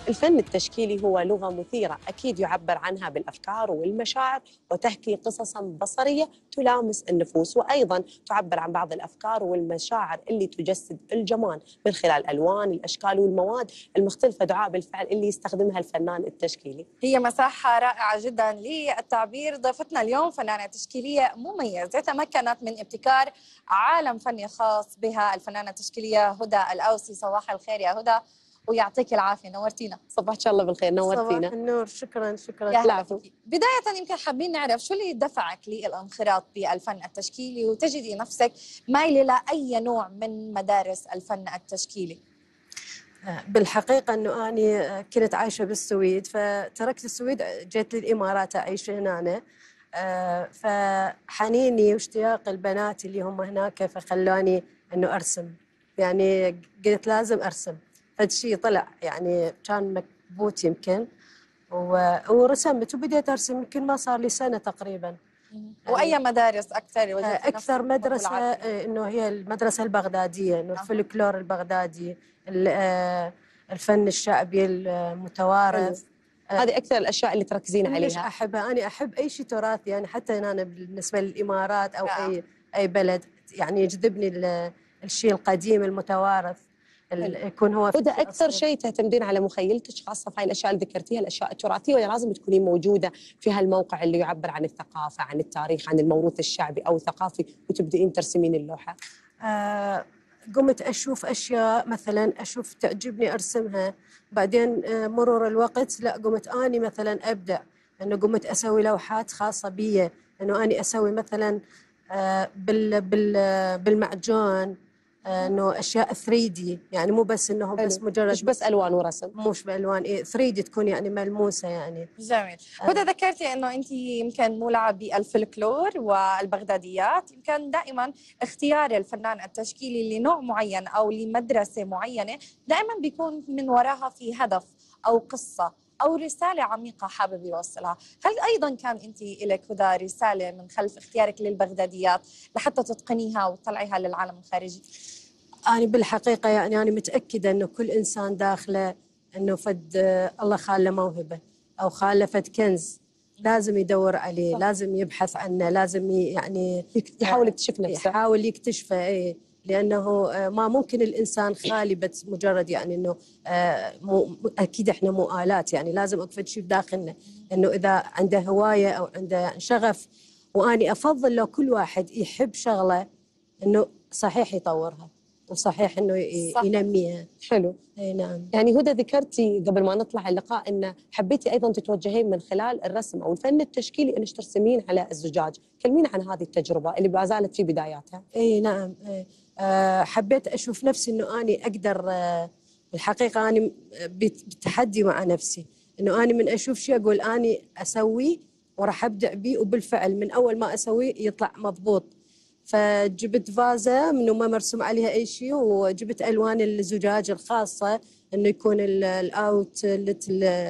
الفن التشكيلي هو لغة مثيرة أكيد يعبر عنها بالأفكار والمشاعر وتحكي قصصاً بصرية تلامس النفوس، وأيضاً تعبر عن بعض الأفكار والمشاعر اللي تجسد الجمال من خلال الألوان، الأشكال والمواد المختلفة دعاء بالفعل اللي يستخدمها الفنان التشكيلي. هي مساحة رائعة جدا للتعبير. ضيفتنا اليوم فنانة تشكيلية مميزة تمكنت من ابتكار عالم فني خاص بها، الفنانة التشكيلية هدى الأوسي. صباح الخير يا هدى ويعطيك العافية، نورتينا. صباحك الله بالخير، نورتينا. صباح النور، شكرا شكرا. يا هلا فيكي. بداية يمكن حابين نعرف شو اللي دفعك للانخراط بالفن التشكيلي وتجدي نفسك مايلة لأي نوع من مدارس الفن التشكيلي؟ بالحقيقة أنه أنا كنت عايشة بالسويد، فتركت السويد جيت للإمارات أعيش هنا. فحنيني واشتياق البنات اللي هم هناك فخلاني أنه أرسم، يعني قلت لازم أرسم. فالشيء طلع يعني كان مكبوت يمكن، ورسمت وبديت أرسم يمكن ما صار لي سنة تقريبا. وأي مدارس أكثر؟ أكثر مدرسة إنه هي المدرسة البغدادية، إنه الفولكلور البغدادي، الفن الشعبي المتوارث. هذه أكثر الأشياء اللي تركزين عليها. ليش أحبها؟ أنا أحب أي شيء تراثي، يعني حتى أنا بالنسبة للإمارات أو أي بلد يعني يجذبني الشيء القديم المتوارث يكون هو. وده أكثر شيء تعتمدين على مخيلتك خاصة في هاي الأشياء اللي ذكرتيها، الأشياء التراثية، ولا لازم تكونين موجودة في هالموقع اللي يعبر عن الثقافة، عن التاريخ، عن الموروث الشعبي أو الثقافي وتبدأين ترسمين اللوحة؟ قمت أشوف أشياء مثلا أشوف تعجبني أرسمها، بعدين مرور الوقت لا قمت أني مثلا أبدع، أنه قمت أسوي لوحات خاصة بي، أنه أني أسوي مثلا بالمعجون، انه اشياء 3D، يعني مو بس انه بس مجرد مش بس الوان ورسم، مش بالوان 3D تكون يعني ملموسه يعني. جميل. هدى ذكرتي انه انت يمكن مولعه بالفلكلور والبغداديات، يمكن دائما اختيار الفنان التشكيلي لنوع معين او لمدرسه معينه دائما بيكون من وراها في هدف او قصه او رساله عميقه حابب يوصلها. هل ايضا كان انت لك هدى رساله من خلف اختيارك للبغداديات لحتى تتقنيها وتطلعيها للعالم الخارجي؟ أنا بالحقيقة يعني أنا متأكدة أنه كل إنسان داخله أنه فد الله خاله موهبة أو خاله فد كنز، لازم يدور عليه، لازم يبحث عنه، لازم يعني يحاول يكتشف نفسه، يحاول يكتشفه. لأنه ما ممكن الإنسان خالي بس مجرد يعني أنه أكيد إحنا مو آلات، يعني لازم أكفد شيء بداخلنا، أنه إذا عنده هواية أو عنده شغف. وأني أفضل لو كل واحد يحب شغلة أنه صحيح يطورها وصحيح انه ينميها. حلو. اي نعم. يعني هدى ذكرتي قبل ما نطلع اللقاء ان حبيتي ايضا تتوجهين من خلال الرسم او الفن التشكيلي انك ترسمين على الزجاج، كلمينا عن هذه التجربه اللي ما زالت في بداياتها. اي نعم. حبيت اشوف نفسي انه اني اقدر، الحقيقه اني بتحدي مع نفسي، انه اني من اشوف شيء اقول اني اسوي وراح ابدع به، وبالفعل من اول ما اسويه يطلع مضبوط. فجبت فازة من ما مرسوم عليها أي شيء، وجبت ألوان الزجاج الخاصة إنه يكون الأوتلت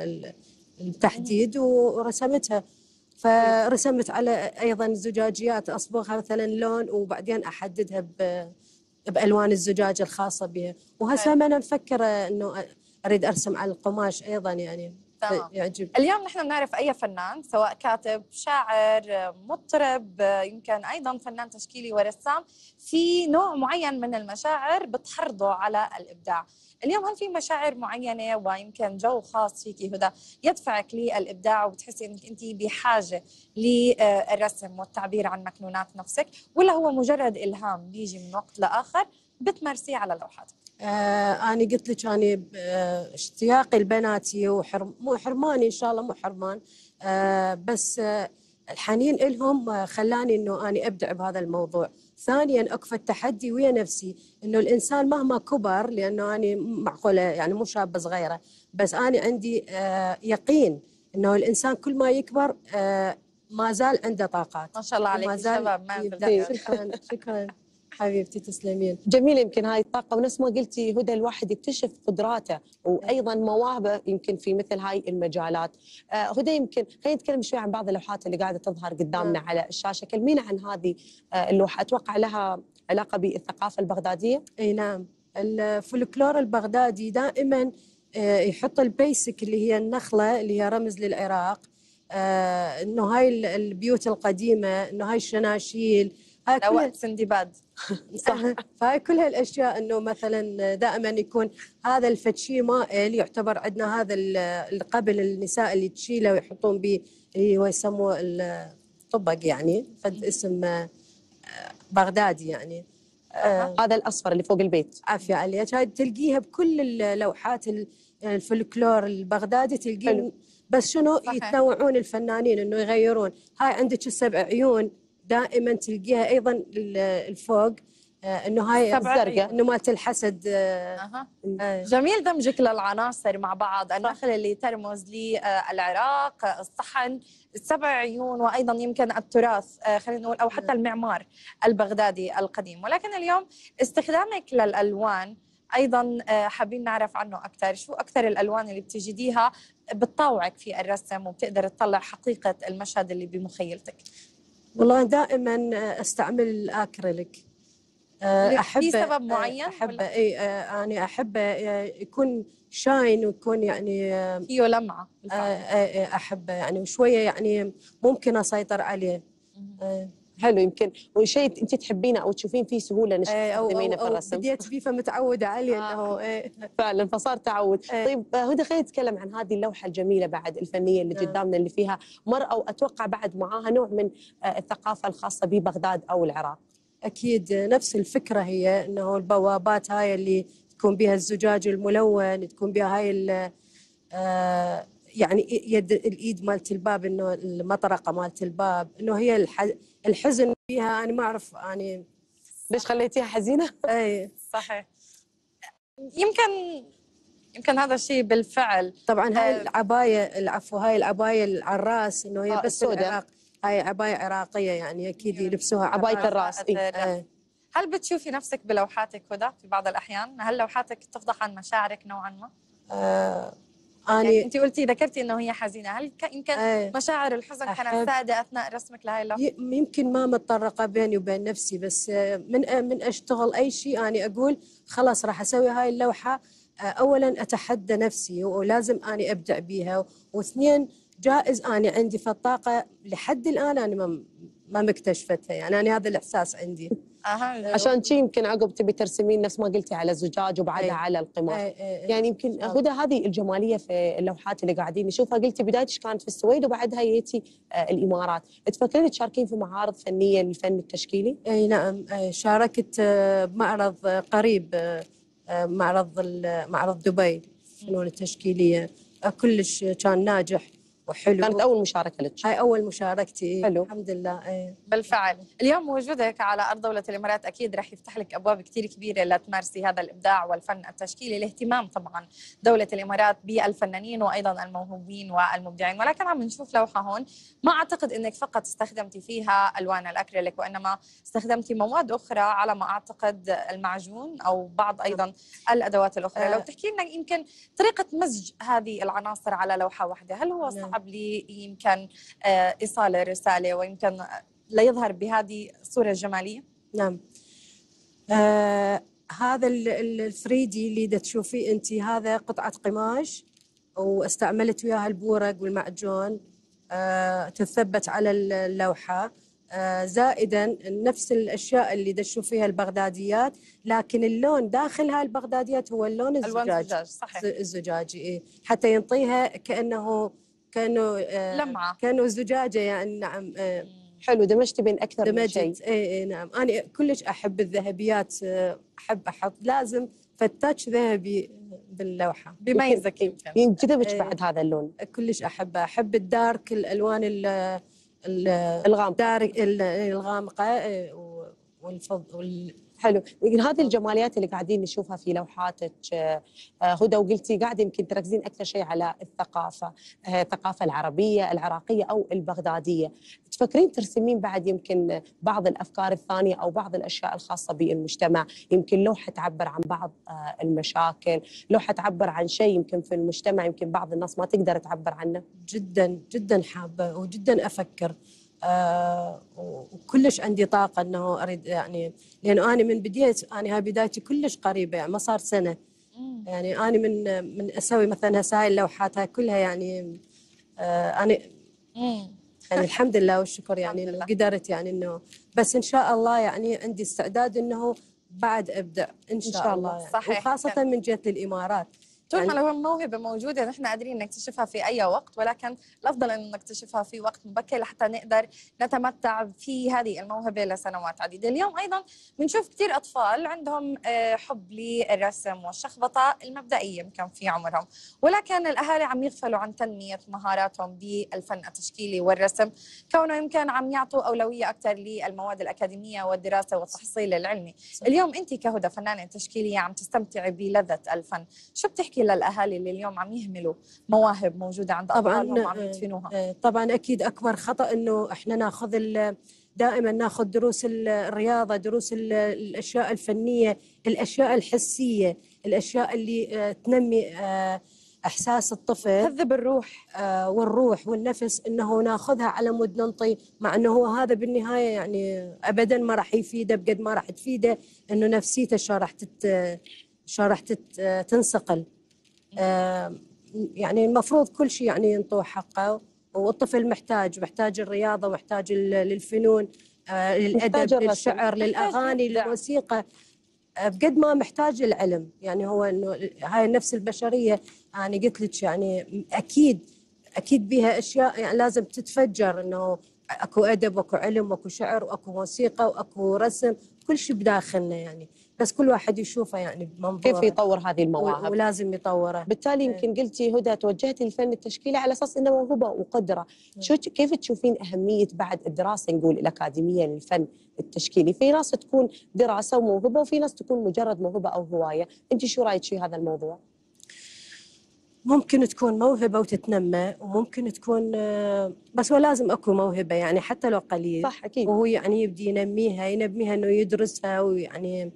التحديد، ورسمتها. فرسمت على أيضا زجاجيات أصبغها مثلا لون، وبعدين أحددها بألوان الزجاج الخاصة بها. وهسه أنا مفكرة إنه أريد أرسم على القماش أيضا، يعني يعجب. اليوم نحن بنعرف أي فنان سواء كاتب، شاعر، مطرب، يمكن أيضا فنان تشكيلي ورسام، في نوع معين من المشاعر بتحرضه على الإبداع. اليوم هل في مشاعر معينة ويمكن جو خاص فيكي هدى يدفعك للإبداع وبتحسي أنك أنت بحاجة للرسم والتعبير عن مكنونات نفسك، ولا هو مجرد إلهام بيجي من وقت لآخر بتمارسيه على لوحاتك؟ أنا قلت لك أنا اشتياقي لبناتي مو حرماني إن شاء الله، مو حرمان، بس الحنين إلهم خلاني إنه أنا أبدع بهذا الموضوع. ثانياً أكفى التحدي ويا نفسي، إنه الإنسان مهما كبر، لأنه أنا معقولة يعني مو شابة صغيرة، بس أنا عندي يقين إنه الإنسان كل ما يكبر ما زال عنده طاقات. ما شاء الله عليك شباب، ما شكراً شكراً حبيبتي تسلمين. جميل. يمكن هاي الطاقة ونفس ما قلتي هدى الواحد يكتشف قدراته وأيضا مواهبه يمكن في مثل هاي المجالات. هدى يمكن خلينا نتكلم شوي عن بعض اللوحات اللي قاعدة تظهر قدامنا على الشاشة، كلمينا عن هذه اللوحة، أتوقع لها علاقة بالثقافة البغدادية؟ أي نعم. الفولكلور البغدادي دائما يحط البيسك اللي هي النخلة اللي هي رمز للعراق، إنه هاي البيوت القديمة، إنه هاي الشناشيل، هاي كلها وقت سندباد. صح. فهاي كل هالاشياء انه مثلا دائما يكون هذا الفتشي مائل، يعتبر عندنا هذا قبل النساء اللي تشيله ويحطون به اللي هو يسموه الطبق، يعني فد اسم بغدادي يعني. هذا الأصفر اللي فوق البيت. عافية عليك. هاي تلقيها بكل اللوحات الفلكلور البغدادي تلقين، بس شنو صحيح. يتنوعون الفنانين انه يغيرون. هاي عندك السبع عيون دائما تلقيها ايضا الفوق، انه هاي الزرقاء انه مالت الحسد. جميل دمجك للعناصر مع بعض، النخل اللي ترمز للعراق، الصحن، السبع عيون، وايضا يمكن التراث خلينا نقول او حتى المعمار البغدادي القديم. ولكن اليوم استخدامك للالوان ايضا حابين نعرف عنه اكثر، شو اكثر الالوان اللي بتجديها بتطوعك في الرسم وبتقدر تطلع حقيقه المشهد اللي بمخيلتك؟ والله دائما استعمل الاكريليك. احب في سبب معين؟ احب اي انا احب يكون شاين ويكون يعني فيه لمعه. احبه يعني وشويه يعني ممكن اسيطر عليه. حلو. يمكن وشيء انت تحبينه او تشوفين فيه سهوله انك تستخدمينه في الرسم. بديت فيه فمتعوده عليه انه فعلا فصار تعود. طيب هدى خلينا نتكلم عن هذه اللوحه الجميله بعد الفنيه اللي قدامنا اللي فيها مرأة، واتوقع بعد معاها نوع من الثقافه الخاصه ببغداد او العراق. اكيد نفس الفكره، هي انه البوابات هاي اللي تكون بها الزجاج الملون، تكون بها هاي يعني يد الايد مالت الباب، انه المطرقه مالت الباب، انه هي الحزن فيها. انا ما اعرف يعني ليش خليتيها حزينه؟ اي صحيح. يمكن هذا الشيء بالفعل. طبعا هاي العبايه، العفو، هاي العبايه العراس، انه هي بس العراق، هاي عبايه عراقيه يعني اكيد يلبسوها عباية الراس. هل بتشوفي نفسك بلوحاتك هدى في بعض الاحيان؟ هل لوحاتك تفضح عن مشاعرك نوعا ما؟ يعني انت ذكرتي انه هي حزينه، هل يمكن مشاعر الحزن كانت ساده اثناء رسمك لهي اللوحه؟ يمكن ما متطرقه بيني وبين نفسي، بس من اشتغل اي شيء اني اقول خلاص راح اسوي هاي اللوحه، اولا اتحدى نفسي ولازم اني ابدع بيها، واثنين جائز اني عندي في الطاقه لحد الان انا ما مكتشفتها، يعني انا هذا الاحساس عندي. عشان شي يمكن عقب تبي ترسمين نفس ما قلتي على الزجاج وبعدها على القماش. يعني يمكن هدى هذه الجماليه في اللوحات اللي قاعدين نشوفها، قلتي بدايتك كانت في السويد وبعدها جيتي الامارات، تفكرين تشاركين في معارض فنيه للفن التشكيلي؟ اي نعم، شاركت بمعرض قريب، معرض دبي الفنون التشكيليه، كلش كان ناجح وحلو. كانت أول مشاركة لك؟ هاي أول مشاركتي. حلو. الحمد لله. بالفعل اليوم وجودك على أرض دولة الإمارات أكيد رح يفتح لك أبواب كتير كبيرة لتمارسي هذا الإبداع والفن التشكيلي، الاهتمام طبعا دولة الإمارات بالفنانين وأيضا الموهوبين والمبدعين. ولكن عم نشوف لوحة هون، ما أعتقد أنك فقط استخدمتي فيها ألوان الأكريليك، وإنما استخدمتي مواد أخرى على ما أعتقد، المعجون أو بعض أيضا الأدوات الأخرى. لو تحكي لنا يمكن طريقة مزج هذه العناصر على لوحة واحدة، هل هو صعب لي يمكن إيصال رسالة ويمكن لا يظهر بهذه الصورة الجمالية؟ نعم. هذا ال 3D اللي تشوفيه أنت، هذا قطعة قماش واستعملت وياها البورق والمعجون، تثبت على اللوحة، زائدا نفس الأشياء اللي تشوفيها البغداديات، لكن اللون داخل هاي البغداديات هو اللون الزجاج. صحيح. الزجاجي، حتى ينطيها كأنه لمعة، كأنه زجاجة يعني. نعم. حلو، دمجتي بين أكثر من شيء. اي نعم، أنا كلش أحب الذهبيات، أحب أحط لازم فتاش ذهبي باللوحة، بيميزك. يمكن جذبك بعد هذا اللون. كلش أحبه، أحب الدارك، الألوان الغامقة والفض حلو. يمكن هذه الجماليات اللي قاعدين نشوفها في لوحاتك هدى، وقلتي قاعده يمكن تركزين اكثر شيء على الثقافه العربيه العراقيه او البغداديه، تفكرين ترسمين بعد يمكن بعض الافكار الثانيه او بعض الاشياء الخاصه بالمجتمع، يمكن لوحه تعبر عن بعض المشاكل، لوحه تعبر عن شيء يمكن في المجتمع يمكن بعض الناس ما تقدر تعبر عنه؟ جدا جدا حابه وجدا افكر، وكلش عندي طاقة أنه أريد، يعني لأنه أنا من بديت، أنا هاي بدايتي كلش قريبة، يعني ما صار سنة، يعني أنا من أسوي مثلا هاي اللوحات هاي كلها يعني أنا يعني الحمد لله والشكر يعني إنه قدرت يعني إنه بس إن شاء الله يعني عندي استعداد إنه بعد أبدع إن شاء الله يعني. صحيح. وخاصة من جهة الإمارات طول يعني ما لو الموهبة موجودة نحن قادرين نكتشفها في أي وقت، ولكن الأفضل أن نكتشفها في وقت مبكر لحتى نقدر نتمتع في هذه الموهبة لسنوات عديدة. اليوم أيضا بنشوف كثير أطفال عندهم حب للرسم والشخبطة المبدئية يمكن في عمرهم، ولكن الأهالي عم يغفلوا عن تنمية مهاراتهم بالفن التشكيلي والرسم، كونه يمكن عم يعطوا أولوية أكثر للمواد الأكاديمية والدراسة والتحصيل العلمي. اليوم أنت كهدى فنانة تشكيلية عم تستمتعي بلذة الفن، شو بتحكي للأهالي اللي اليوم عم يهملوا مواهب موجودة عند أطفالهم وعم يدفنوها؟ طبعا أكيد أكبر خطأ إنه إحنا دائما ناخذ دروس الرياضة، دروس الأشياء الفنية، الأشياء الحسية، الأشياء اللي تنمي إحساس الطفل، تهذب الروح والروح والنفس، إنه ناخذها على مود ننطي، مع إنه هو هذا بالنهاية يعني أبدا ما راح يفيده بقد ما راح تفيده إنه نفسيته شو راح تنصقل. يعني المفروض كل شيء يعني ينطوه حقه، والطفل محتاج الرياضة، محتاج للفنون، للأدب، للشعر، للأغاني، للموسيقى، بقد ما محتاج العلم. يعني هو إنه هاي النفس البشرية أنا قلت لك يعني أكيد بها أشياء يعني لازم تتفجر، إنه أكو أدب وأكو علم وأكو شعر وأكو موسيقى وأكو رسم، كل شيء بداخلنا يعني، بس كل واحد يشوفه يعني بمنظوره كيف يطور هذه المواهب ولازم يطوره. بالتالي يمكن قلتي هدى توجهتي للفن التشكيلي على اساس انه موهبه وقدره، كيف تشوفين اهميه بعد الدراسه نقول الاكاديميه للفن التشكيلي؟ في ناس تكون دراسه وموهبه، وفي ناس تكون مجرد موهبه او هوايه، انت شو رايك في هذا الموضوع؟ ممكن تكون موهبة وتتنمى، وممكن تكون بس ولازم أكو موهبة يعني حتى لو قليل. صح أكيد. وهو يعني يبدي ينميها إنه يدرسها ويعني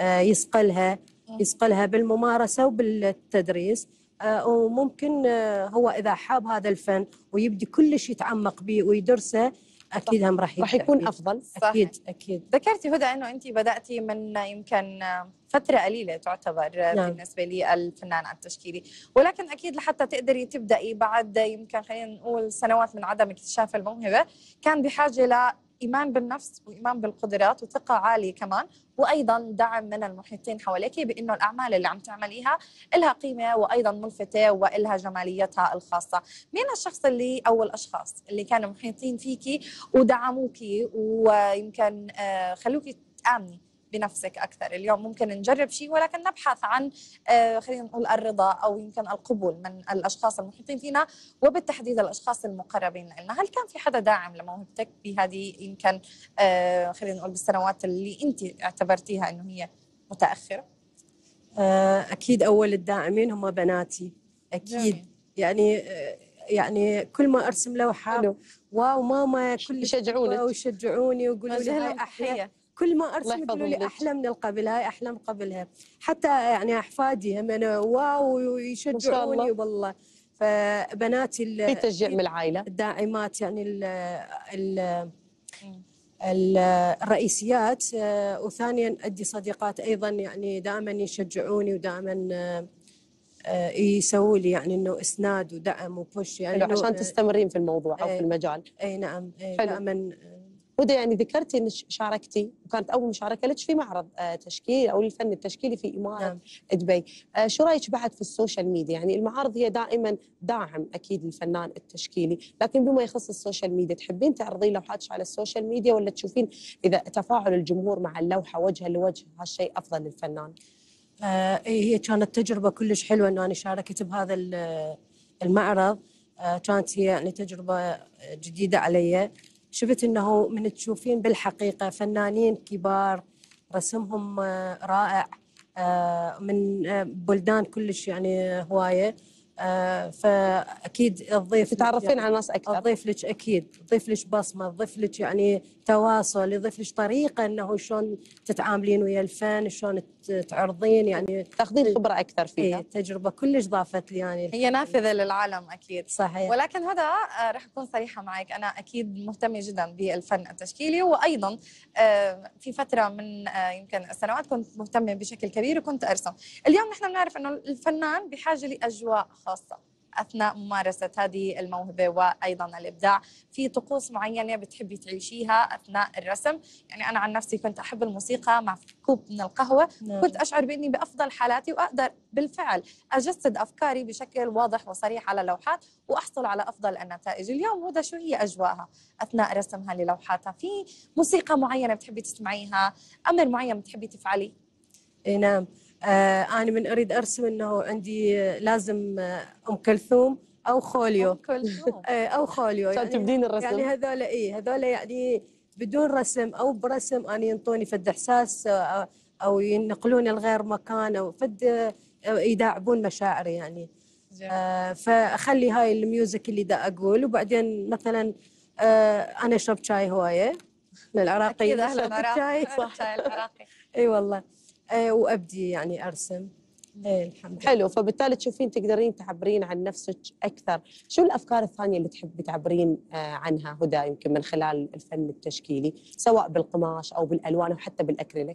يسقلها بالممارسة وبالتدريس. وممكن هو إذا حاب هذا الفن ويبدي كلش يتعمق به ويدرسه، أكيد هم راح يكون أفضل. أكيد. ذكرتي هدى أنه أنت بدأتي من يمكن فترة قليلة تعتبر نعم. بالنسبة لي الفنان التشكيلي، ولكن أكيد لحتى تقدري تبدأي بعد يمكن خلينا نقول سنوات من عدم اكتشاف الموهبة، كان بحاجة لإيمان بالنفس وإيمان بالقدرات وثقة عالية كمان، وأيضا دعم من المحيطين حواليك بأنه الأعمال اللي عم تعمليها إلها قيمة وأيضا ملفتة وإلها جماليتها الخاصة. مين الشخص اللي أو الأشخاص اللي كانوا محيطين فيكي ودعموكي ويمكن خلوكي تآمني بنفسك أكثر؟ اليوم ممكن نجرب شيء ولكن نبحث عن خلينا نقول الرضا أو يمكن القبول من الأشخاص المحيطين فينا، وبالتحديد الأشخاص المقربين لنا. هل كان في حدا داعم لموهبتك بهذه يمكن خلينا نقول بالسنوات اللي أنت اعتبرتيها إنه هي متأخرة؟ أكيد أول الداعمين هم بناتي أكيد. جميل. يعني كل ما أرسم لوحة واو ماما كل يشجعوني ويقولوا لي هاي أحلى. كل ما أرسم يقولوا لي أحلى من القبل، هاي أحلى من قبلها. حتى يعني أحفادي هم أنا واو يشجعوني والله. فبناتي في تشجيع من العائلة، الداعمات يعني الرئيسيات. وثانيا عندي صديقات أيضا يعني دائما يشجعوني ودائما يسووا لي يعني إنه إسناد ودعم وبوش يعني عشان تستمرين في الموضوع أو في المجال. أي نعم. دائما. هدى يعني ذكرتي انك شاركتي وكانت اول مشاركه لك في معرض تشكيل او الفن التشكيلي في اماره نعم. دبي. شو رايك بعد في السوشيال ميديا؟ يعني المعارض هي دائما داعم اكيد للفنان التشكيلي، لكن بما يخص السوشيال ميديا تحبين تعرضين لوحاتك على السوشيال ميديا، ولا تشوفين اذا تفاعل الجمهور مع اللوحه وجها لوجه هالشيء افضل للفنان؟ هي كانت تجربه كلش حلوه انه انا شاركت بهذا المعرض. كانت هي يعني تجربه جديده علي. شفت انه من تشوفين بالحقيقه فنانين كبار رسمهم رائع من بلدان كلش يعني هوايه، فاكيد الضيف تتعرفين على ناس اكثر. اضيف لك اكيد، اضيف لك بصمه، اضيف لك يعني تواصل، يضيف لك طريقه انه شلون تتعاملين ويا الفن، شلون تعرضين، يعني تاخذين خبره اكثر فيها. اي تجربه كلش ضافت لي يعني. هي نافذه للعالم اكيد. صحيح. ولكن هدى رح اكون صريحه معك، انا اكيد مهتمه جدا بالفن التشكيلي، وايضا في فتره من يمكن السنوات كنت مهتمه بشكل كبير وكنت ارسم. اليوم نحن بنعرف انه الفنان بحاجه لاجواء خاصه اثناء ممارسه هذه الموهبه وايضا الابداع. في طقوس معينه بتحبي تعيشيها اثناء الرسم، يعني انا عن نفسي كنت احب الموسيقى مع كوب من القهوه. كنت اشعر باني بافضل حالاتي واقدر بالفعل اجسد افكاري بشكل واضح وصريح على لوحات واحصل على افضل النتائج. اليوم هدى شو هي اجواءها اثناء رسمها للوحاتها؟ في موسيقى معينه بتحبي تسمعيها؟ امر معين بتحبي تفعليه؟ اي نعم. أنا من أريد أرسم أنه عندي لازم أم كلثوم أو خوليو. أم كلثوم. أو خوليو عشان تبدين الرسم. يعني هذول هذول يعني بدون رسم أو برسم أنا ينطوني فد إحساس أو ينقلوني لغير مكان أو فد يداعبون مشاعري يعني. فأخلي هاي الميوزك اللي دا أقول، وبعدين مثلا أنا أشرب شاي هواية للعراقيين. أكيد أهلا العراقي. صح. شاي العراقي. اي والله. وابدي يعني ارسم. الحمد لله. حلو، فبالتالي تشوفين تقدرين تعبرين عن نفسك اكثر. شو الافكار الثانيه اللي تحبي تعبرين عنها هدى، يمكن من خلال الفن التشكيلي، سواء بالقماش او بالالوان او حتى بالاكريليك؟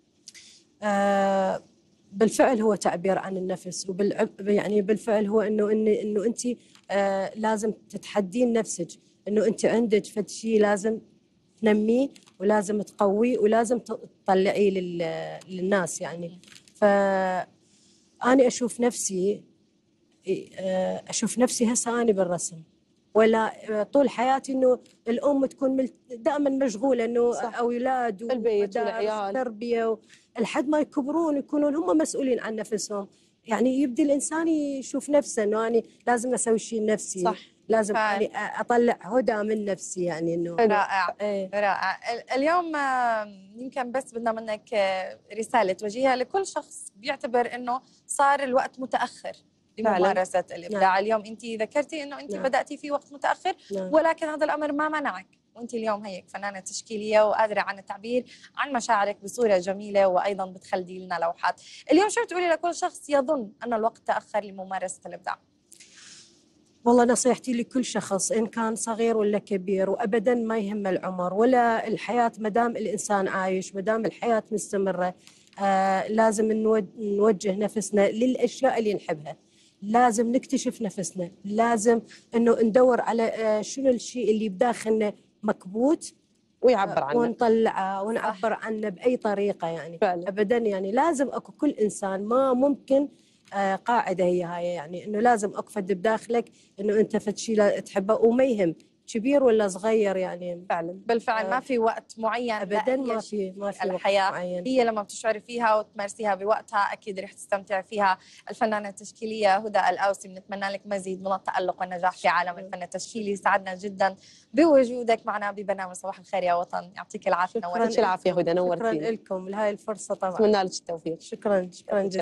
بالفعل هو تعبير عن النفس، يعني بالفعل هو انه انت لازم تتحدين نفسك، انه انت عندك فد شيء لازم تنميه ولازم تقويه ولازم تطلعيه للناس يعني. فأنا أشوف نفسي هسه أنا بالرسم، ولا طول حياتي إنه الأم تكون دائما مشغولة إنه أولاد البيت والعيال تربية لحد ما يكبرون يكونون هم مسؤولين عن نفسهم. يعني يبدي الإنسان يشوف نفسه إنه أنا لازم أسوي شيء لنفسي. صح. لازم يعني أطلع هدى من نفسي يعني إنه. رائع. رائع. اليوم يمكن بس بدنا منك رسالة توجهيها لكل شخص بيعتبر إنه صار الوقت متأخر لممارسة الإبداع. اليوم أنت ذكرتي إنه أنت بدأتي في وقت متأخر، ولكن هذا الأمر ما منعك، وأنت اليوم هيك فنانة تشكيلية وقادرة عن التعبير عن مشاعرك بصورة جميلة، وأيضا بتخلدي لنا لوحات. اليوم شو بتقولي لكل شخص يظن أن الوقت تأخر لممارسة الإبداع؟ والله نصيحتي لكل شخص إن كان صغير ولا كبير، وأبدا ما يهم العمر ولا الحياة، مدام الإنسان عايش، مدام الحياة مستمرة، لازم نوجه نفسنا للأشياء اللي نحبها، لازم نكتشف نفسنا، لازم إنه ندور على شنو الشيء اللي بداخلنا مكبوت ويعبر عنه ونطلعه ونعبر عنه بأي طريقة يعني. فعلا. أبدا يعني لازم أكو كل إنسان، ما ممكن قاعدة هي هاي يعني إنه لازم أقفد بداخلك إنه أنت فد شيء تحبه وما يهم كبير ولا صغير يعني. فعلا بالفعل ما في وقت معين أبدا، ما في الحياة وقت معين. هي لما بتشعري فيها وتمارسيها بوقتها أكيد رح تستمتعي فيها. الفنانة التشكيلية هدى الأوسي، بنتمنى لك مزيد من التألق والنجاح في عالم الفن التشكيلي. سعدنا جدا بوجودك معنا ببرنامج صباح الخير يا وطن. يعطيك العافية. يعطيك العافية هدى، نورتينا. شكرا لكم لهاي الفرصة طبعا. أتمنى لك التوفيق. شكرا جدا.